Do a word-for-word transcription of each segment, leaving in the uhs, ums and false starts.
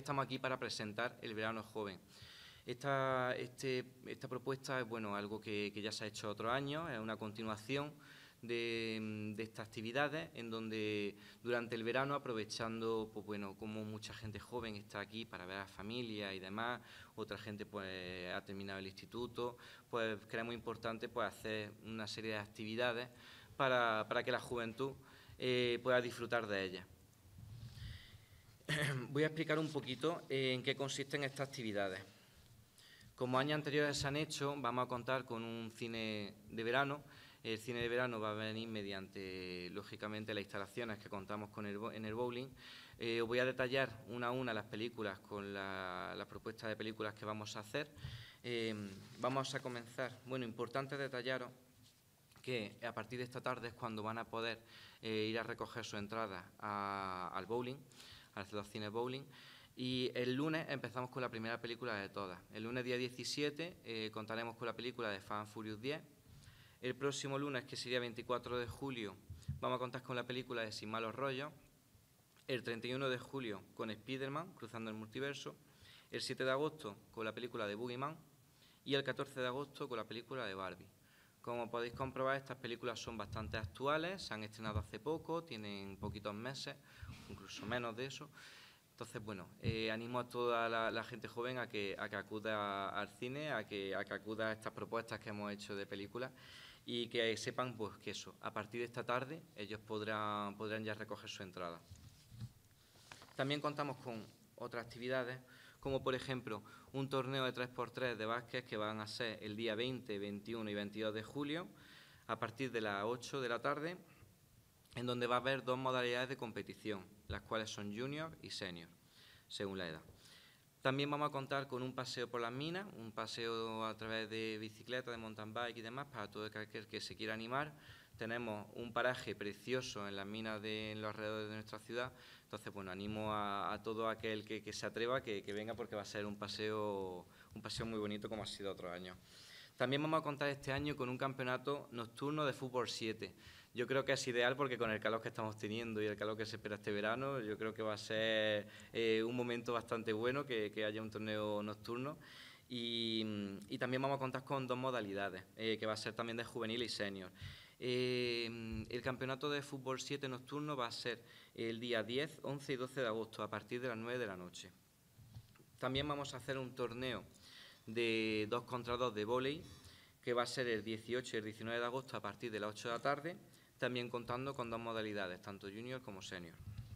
estamos aquí para presentar el verano joven. Esta, este, esta propuesta es bueno, algo que, que ya se ha hecho otros años, es una continuación de, de estas actividades en donde durante el verano, aprovechando pues bueno, como mucha gente joven está aquí para ver a familia y demás, otra gente pues ha terminado el instituto, pues creemos importante pues hacer una serie de actividades para, para que la juventud eh, pueda disfrutar de ellas. Voy a explicar un poquito en qué consisten estas actividades. Como años anteriores se han hecho, vamos a contar con un cine de verano. El cine de verano va a venir mediante, lógicamente, las instalaciones que contamos con el, en el bowling. Eh, os voy a detallar una a una las películas con la, las propuestas de películas que vamos a hacer. Eh, vamos a comenzar. Bueno, importante detallaros que a partir de esta tarde es cuando van a poder eh, ir a recoger su entrada a, al bowling, al C dos Cines Bowling. Y el lunes empezamos con la primera película de todas. El lunes día diecisiete eh, contaremos con la película de Fast and Furious diez. El próximo lunes, que sería veinticuatro de julio, vamos a contar con la película de Sin malos rollos. El treinta y uno de julio con Spider-Man, Cruzando el multiverso. El siete de agosto con la película de Boogeyman. Y el catorce de agosto con la película de Barbie. Como podéis comprobar, estas películas son bastante actuales, se han estrenado hace poco, tienen poquitos meses, incluso menos de eso. Entonces, bueno, eh, animo a toda la, la gente joven a que, a que acuda al cine, a que, a que acuda a estas propuestas que hemos hecho de películas y que sepan pues, que eso, a partir de esta tarde ellos podrán, podrán ya recoger su entrada. También contamos con otras actividades, como por ejemplo un torneo de tres por tres de básquet que van a ser el día veinte, veintiuno y veintidós de julio a partir de las ocho de la tarde, en donde va a haber dos modalidades de competición, las cuales son junior y senior, según la edad. También vamos a contar con un paseo por las minas, un paseo a través de bicicleta, de mountain bike y demás, para todo aquel que se quiera animar. Tenemos un paraje precioso en las minas de en los alrededores de nuestra ciudad. Entonces, bueno, animo a, a todo aquel que, que se atreva que, que venga porque va a ser un paseo, un paseo muy bonito como ha sido otros años. También vamos a contar este año con un campeonato nocturno de fútbol siete. Yo creo que es ideal porque con el calor que estamos teniendo y el calor que se espera este verano, yo creo que va a ser eh, un momento bastante bueno que, que haya un torneo nocturno. Y, y también vamos a contar con dos modalidades, eh, que va a ser también de juvenil y senior. Eh, el campeonato de fútbol siete nocturno va a ser el día diez, once y doce de agosto a partir de las nueve de la noche. También vamos a hacer un torneo de dos contra dos de vóley, que va a ser el dieciocho y el diecinueve de agosto a partir de las ocho de la tarde, también contando con dos modalidades, tanto junior como senior.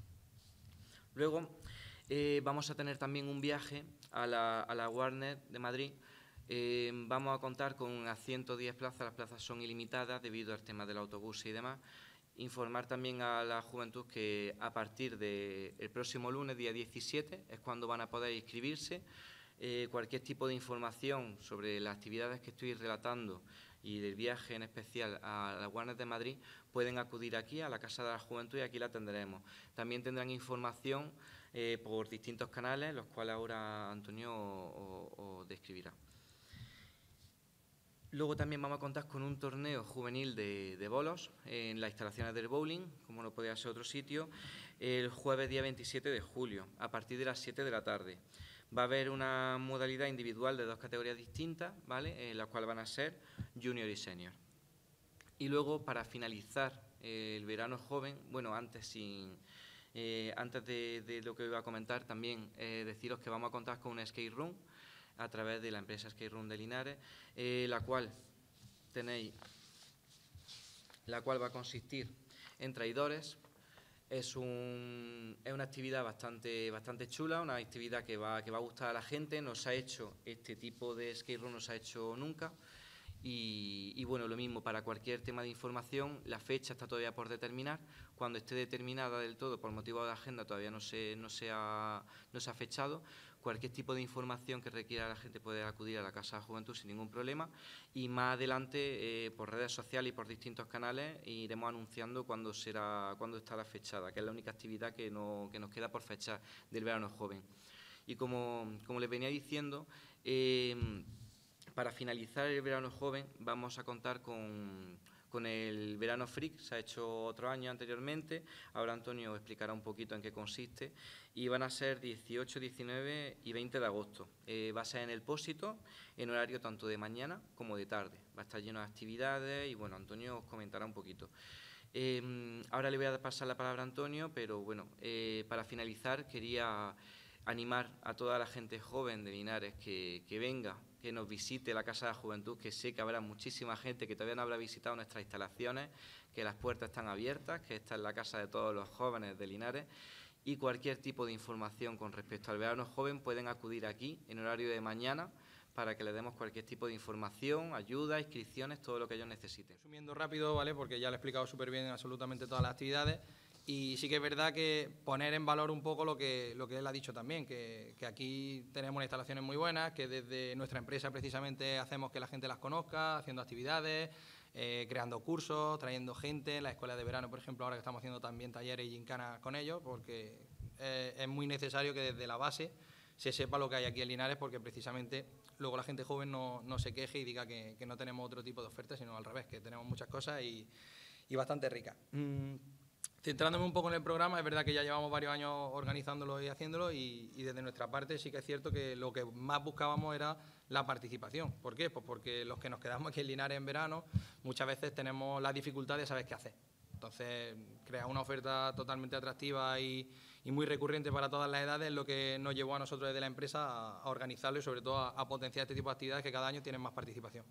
Luego eh, vamos a tener también un viaje a la, a la Warner de Madrid. Eh, vamos a contar con a ciento diez plazas, las plazas son ilimitadas debido al tema del autobús y demás. Informar también a la juventud que a partir del próximo lunes, día diecisiete, es cuando van a poder inscribirse. Eh, cualquier tipo de información sobre las actividades que estoy relatando y del viaje en especial a la Warner de Madrid, pueden acudir aquí a la Casa de la Juventud y aquí la tendremos. También tendrán información eh, por distintos canales, los cuales ahora Antonio os describirá. Luego también vamos a contar con un torneo juvenil de, de bolos en las instalaciones del bowling, como no podía ser otro sitio, el jueves día veintisiete de julio, a partir de las siete de la tarde. Va a haber una modalidad individual de dos categorías distintas, ¿vale? En las cuales van a ser junior y senior. Y luego, para finalizar eh, el verano joven, bueno, antes sin, eh, antes de, de lo que iba a comentar, también eh, deciros que vamos a contar con una skate room a través de la empresa Skate Room de Linares, eh, la cual tenéis, la cual va a consistir en traidores. Es, un, es una actividad bastante, bastante chula, una actividad que va, que va a gustar a la gente. No se ha hecho este tipo de skate room, no se ha hecho nunca. Y, y bueno, lo mismo para cualquier tema de información, la fecha está todavía por determinar. Cuando esté determinada del todo, por motivo de agenda, todavía no se, no se, ha, no se ha fechado. Cualquier tipo de información que requiera la gente puede acudir a la Casa de la Juventud sin ningún problema. Y más adelante, eh, por redes sociales y por distintos canales, iremos anunciando cuándo será, cuándo estará fechada, que es la única actividad que, no, que nos queda por fechar del verano joven. Y como, como les venía diciendo, eh, para finalizar el verano joven vamos a contar con, Con el Verano Freak se ha hecho otro año anteriormente, ahora Antonio explicará un poquito en qué consiste, y van a ser dieciocho, diecinueve y veinte de agosto. Eh, va a ser en el Pósito, en horario tanto de mañana como de tarde. Va a estar lleno de actividades y, bueno, Antonio os comentará un poquito. Eh, ahora le voy a pasar la palabra a Antonio, pero, bueno, eh, para finalizar quería animar a toda la gente joven de Linares que, que venga, que nos visite la Casa de la Juventud, que sé que habrá muchísima gente que todavía no habrá visitado nuestras instalaciones, que las puertas están abiertas, que esta es la casa de todos los jóvenes de Linares, y cualquier tipo de información con respecto al verano joven pueden acudir aquí en horario de mañana para que les demos cualquier tipo de información, ayuda, inscripciones, todo lo que ellos necesiten. Resumiendo rápido, ¿vale? Porque ya le he explicado súper bien absolutamente todas las actividades. Y sí que es verdad que poner en valor un poco lo que, lo que él ha dicho también, que, que aquí tenemos unas instalaciones muy buenas, que desde nuestra empresa precisamente hacemos que la gente las conozca, haciendo actividades, eh, creando cursos, trayendo gente, en las escuelas de verano, por ejemplo, ahora que estamos haciendo también talleres y gincanas con ellos, porque eh, es muy necesario que desde la base se sepa lo que hay aquí en Linares, porque precisamente luego la gente joven no, no se queje y diga que, que no tenemos otro tipo de ofertas, sino al revés, que tenemos muchas cosas y, y bastante ricas. Mm. Centrándome un poco en el programa, es verdad que ya llevamos varios años organizándolo y haciéndolo y, y desde nuestra parte sí que es cierto que lo que más buscábamos era la participación. ¿Por qué? Pues porque los que nos quedamos aquí en Linares en verano muchas veces tenemos la dificultad de saber qué hacer. Entonces, crear una oferta totalmente atractiva y, y muy recurrente para todas las edades es lo que nos llevó a nosotros desde la empresa a, a organizarlo y sobre todo a, a potenciar este tipo de actividades que cada año tienen más participación.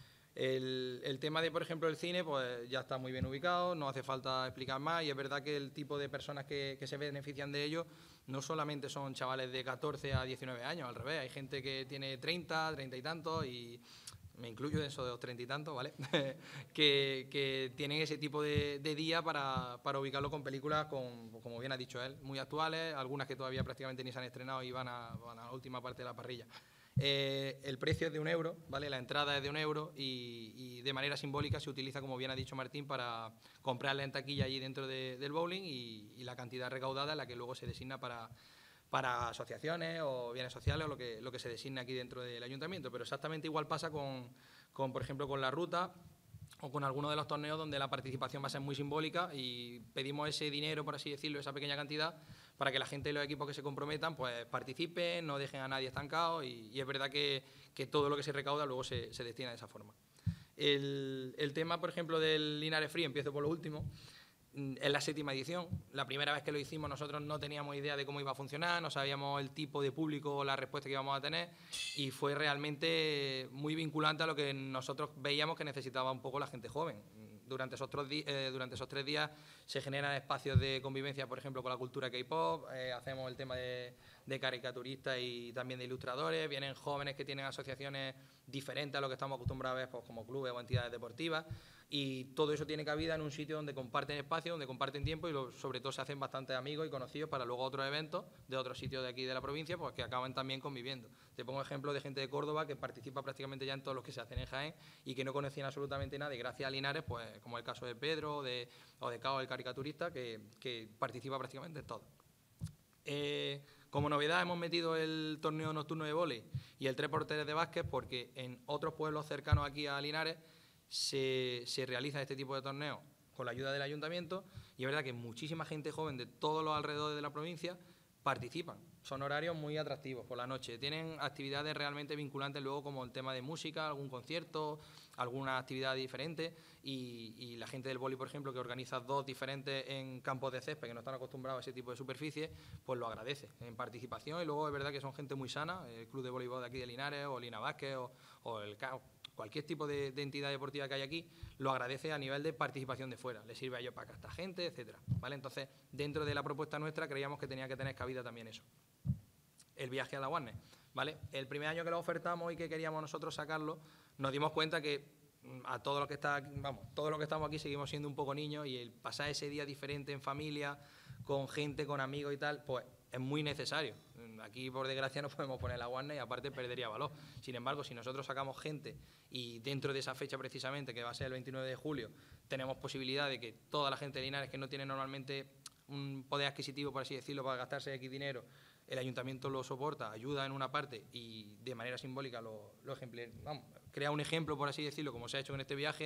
El, el tema de, por ejemplo, el cine, pues ya está muy bien ubicado, no hace falta explicar más y es verdad que el tipo de personas que, que se benefician de ello no solamente son chavales de catorce a diecinueve años, al revés, hay gente que tiene treinta, treinta y tantos y me incluyo en eso de los treinta y tantos, ¿vale? que, que tienen ese tipo de, de día para, para ubicarlo con películas, con, como bien ha dicho él, muy actuales, algunas que todavía prácticamente ni se han estrenado y van a, van a la última parte de la parrilla. Eh, el precio es de un euro, ¿vale? La entrada es de un euro y, y de manera simbólica se utiliza, como bien ha dicho Martín, para comprarla en taquilla allí dentro de, del bowling y, y la cantidad recaudada es la que luego se designa para, para asociaciones o bienes sociales o lo que, lo que se designa aquí dentro del ayuntamiento. Pero exactamente igual pasa con, con, por ejemplo, con la ruta o con alguno de los torneos donde la participación va a ser muy simbólica y pedimos ese dinero, por así decirlo, esa pequeña cantidad, para que la gente y los equipos que se comprometan pues participen, no dejen a nadie estancado y, y es verdad que, que todo lo que se recauda luego se, se destina de esa forma. El, el tema, por ejemplo, del Linares Free, empiezo por lo último, es la séptima edición. La primera vez que lo hicimos nosotros no teníamos idea de cómo iba a funcionar, no sabíamos el tipo de público o la respuesta que íbamos a tener y fue realmente muy vinculante a lo que nosotros veíamos que necesitaba un poco la gente joven. Durante esos, eh, durante esos tres días se generan espacios de convivencia, por ejemplo, con la cultura K-pop, eh, hacemos el tema de, de caricaturistas y también de ilustradores, vienen jóvenes que tienen asociaciones diferentes a lo que estamos acostumbrados a ver, pues, como clubes o entidades deportivas, y todo eso tiene cabida en un sitio donde comparten espacio, donde comparten tiempo y lo, sobre todo se hacen bastantes amigos y conocidos para luego otros eventos de otros sitios de aquí de la provincia, pues que acaban también conviviendo. Te pongo ejemplo de gente de Córdoba que participa prácticamente ya en todos los que se hacen en Jaén y que no conocían absolutamente nada y gracias a Linares, pues como el caso de Pedro o de, o de Cao, el caricaturista, que, que participa prácticamente en todo. Eh, como novedad hemos metido el torneo nocturno de vóley y el tres por tres de básquet porque en otros pueblos cercanos aquí a Linares se, se realiza este tipo de torneos con la ayuda del ayuntamiento y es verdad que muchísima gente joven de todos los alrededores de la provincia participan. Son horarios muy atractivos por la noche. Tienen actividades realmente vinculantes luego como el tema de música, algún concierto, alguna actividad diferente y, y la gente del vóley, por ejemplo, que organiza dos diferentes en campos de césped que no están acostumbrados a ese tipo de superficie, pues lo agradece en participación y luego es verdad que son gente muy sana, el Club de Voleibol de aquí de Linares o Lina Vázquez o, o el C A O, cualquier tipo de, de entidad deportiva que hay aquí, lo agradece a nivel de participación de fuera, le sirve a ellos para captar gente, etcétera, ¿vale? Entonces, dentro de la propuesta nuestra creíamos que tenía que tener cabida también eso. El viaje a la Warner, ¿vale? El primer año que lo ofertamos y que queríamos nosotros sacarlo, nos dimos cuenta que a todos los que está, vamos, todos los que estamos aquí seguimos siendo un poco niños y el pasar ese día diferente en familia, con gente, con amigos y tal, pues es muy necesario. Aquí, por desgracia, no podemos poner la Warner y aparte perdería valor. Sin embargo, si nosotros sacamos gente y dentro de esa fecha precisamente, que va a ser el veintinueve de julio, tenemos posibilidad de que toda la gente de Linares que no tiene normalmente un poder adquisitivo, por así decirlo, para gastarse X dinero, el ayuntamiento lo soporta, ayuda en una parte y de manera simbólica lo, lo ejemplar, vamos, crea un ejemplo, por así decirlo, como se ha hecho en este viaje,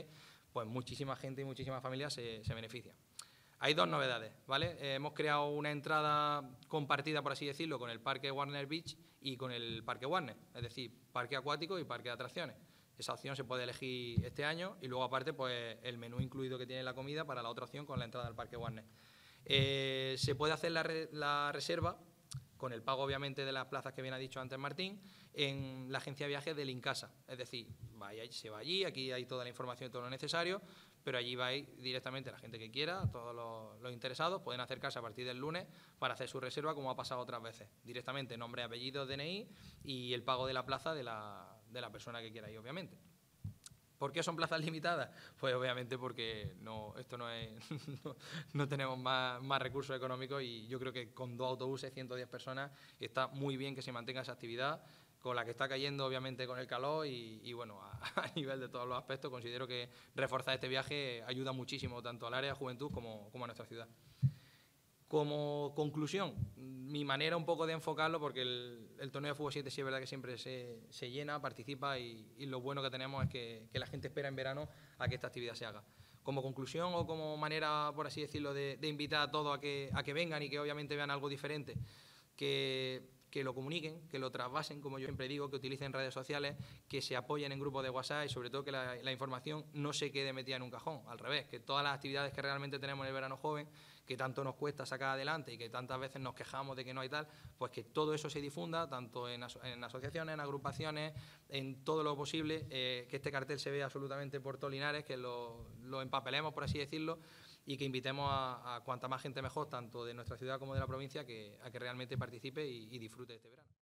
pues muchísima gente y muchísimas familias se, se benefician. Hay dos novedades, ¿vale? Eh, hemos creado una entrada compartida, por así decirlo, con el Parque Warner Beach y con el Parque Warner, es decir, parque acuático y parque de atracciones. Esa opción se puede elegir este año y luego, aparte, pues el menú incluido que tiene la comida para la otra opción con la entrada al Parque Warner. Eh, se puede hacer la, re, la reserva, con el pago, obviamente, de las plazas que bien ha dicho antes Martín, en la agencia de viajes del Incasa. Es decir, vaya, se va allí, aquí hay toda la información y todo lo necesario, pero allí va a ir directamente la gente que quiera, todos los, los interesados, pueden acercarse a partir del lunes para hacer su reserva, como ha pasado otras veces. Directamente, nombre, apellido, D N I y el pago de la plaza de la, de la persona que quiera ir, obviamente. ¿Por qué son plazas limitadas? Pues obviamente porque no, esto no es, no, no tenemos más, más recursos económicos y yo creo que con dos autobuses, ciento diez personas, está muy bien que se mantenga esa actividad, con la que está cayendo obviamente con el calor y, y bueno, a, a nivel de todos los aspectos considero que reforzar este viaje ayuda muchísimo tanto al área de juventud como, como a nuestra ciudad. Como conclusión, mi manera un poco de enfocarlo, porque el, el torneo de fútbol siete sí es verdad que siempre se, se llena, participa y, y lo bueno que tenemos es que, que la gente espera en verano a que esta actividad se haga. Como conclusión o como manera, por así decirlo, de, de invitar a todos a que, a que vengan y que obviamente vean algo diferente, que, que lo comuniquen, que lo trasvasen, como yo siempre digo, que utilicen redes sociales, que se apoyen en grupos de WhatsApp y sobre todo que la, la información no se quede metida en un cajón, al revés, que todas las actividades que realmente tenemos en el verano joven, que tanto nos cuesta sacar adelante y que tantas veces nos quejamos de que no hay tal, pues que todo eso se difunda, tanto en, aso en asociaciones, en agrupaciones, en todo lo posible, eh, que este cartel se vea absolutamente por todo Linares, que lo, lo empapelemos, por así decirlo, y que invitemos a, a cuanta más gente mejor, tanto de nuestra ciudad como de la provincia, que, a que realmente participe y, y disfrute de este verano.